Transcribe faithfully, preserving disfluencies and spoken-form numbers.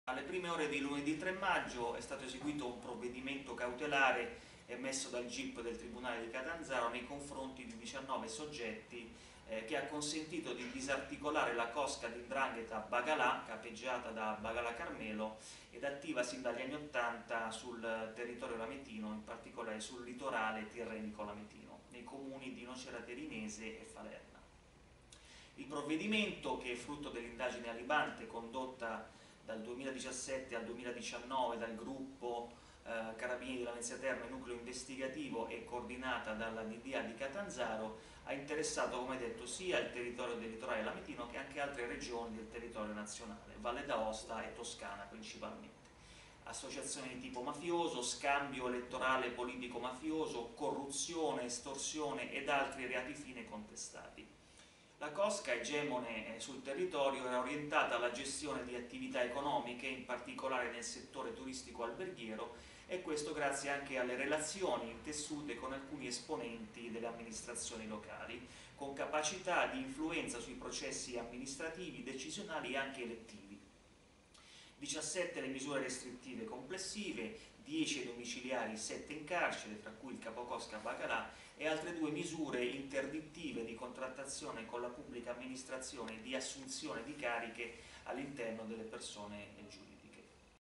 Alle prime ore di lunedì tre maggio è stato eseguito un provvedimento cautelare emesso dal G I P del Tribunale di Catanzaro nei confronti di diciannove soggetti eh, che ha consentito di disarticolare la cosca di 'ndrangheta Bagalà, capeggiata da Bagalà Carmelo ed attiva sin dagli anni Ottanta sul territorio lametino, in particolare sul litorale tirrenico-lametino, nei comuni di Nocera Terinese e Falerna. Il provvedimento, che è frutto dell'indagine Alibante condotta dal duemiladiciassette al duemiladiciannove dal gruppo eh, Carabinieri di Lamezia Terme, nucleo investigativo, e coordinata dalla D D A di Catanzaro, ha interessato, come detto, sia il territorio del litorale lametino che anche altre regioni del territorio nazionale, Valle d'Aosta e Toscana principalmente. Associazioni di tipo mafioso, scambio elettorale politico-mafioso, corruzione, estorsione ed altri reati fine contestati. La cosca, egemone sul territorio, era orientata alla gestione di attività economiche, in particolare nel settore turistico-alberghiero, e questo grazie anche alle relazioni intessute con alcuni esponenti delle amministrazioni locali, con capacità di influenza sui processi amministrativi, decisionali e anche elettivi. diciassette le misure restrittive complessive, dieci ai domiciliari, sette in carcere, tra cui il capocosca Bagalà, e altre due misure interdittive di contrattazione con la pubblica amministrazione e di assunzione di cariche all'interno delle persone giuridiche.